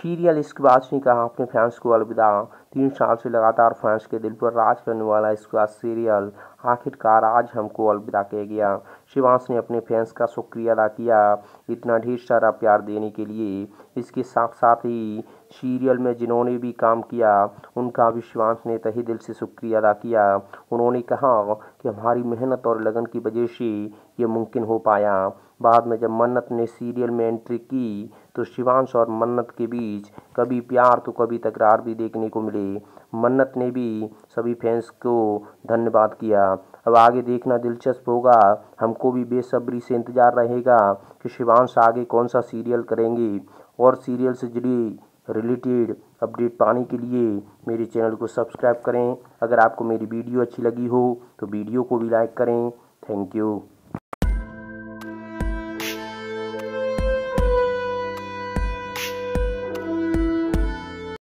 Serial Ishqbaaz ने कहा अपने फैंस को अलविदा। 3 साल से लगातार फैंस के दिल पर राज करने वाला इश्कबाज सीरियल आखिरकार आज हमको अलविदा कह गया। शिवांश ने अपने फैंस का शुक्रिया अदा किया इतना ढेर सारा प्यार देने के लिए। इसके साथ साथ ही सीरियल में जिन्होंने भी काम किया उनका भी शिवांश ने तहे दिल से शुक्रिया अदा किया। उन्होंने कहा कि हमारी मेहनत और लगन की वजह से ये मुमकिन हो पाया। बाद में जब मन्नत ने सीरियल में एंट्री की तो शिवांश और मन्नत के बीच कभी प्यार तो कभी तकरार भी देखने को मिले। मन्नत ने भी सभी फैंस को धन्यवाद किया। अब आगे देखना दिलचस्प होगा। हमको भी बेसब्री से इंतज़ार रहेगा कि शिवांश आगे कौन सा सीरियल करेंगे। और सीरियल से जुड़ी रिलेटेड अपडेट पाने के लिए मेरे चैनल को सब्सक्राइब करें। अगर आपको मेरी वीडियो अच्छी लगी हो तो वीडियो को भी लाइक करें। Thank you.